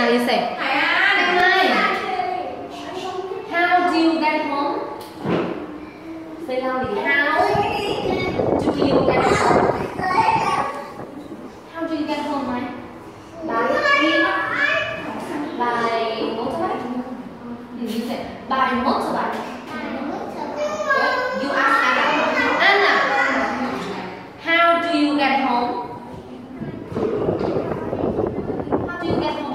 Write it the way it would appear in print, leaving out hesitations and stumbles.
you say? Hai. How do you get home? Say loudly. How do you get home? How do you get home, Mai? By motorbike. You say by motorbike. You ask Anna. How do you get home? How do you get home?